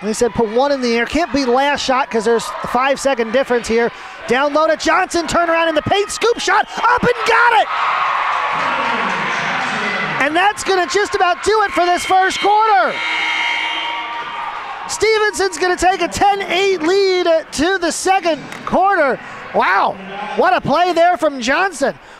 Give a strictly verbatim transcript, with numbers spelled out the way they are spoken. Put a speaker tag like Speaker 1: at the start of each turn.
Speaker 1: And he said put one in the air. Can't be last shot because there's a five second difference here. Down low to Johnson, turn around in the paint, scoop shot, up and got it! And that's gonna just about do it for this first quarter. Stevenson's gonna take a ten eight lead to the second quarter. Wow, what a play there from Johnson.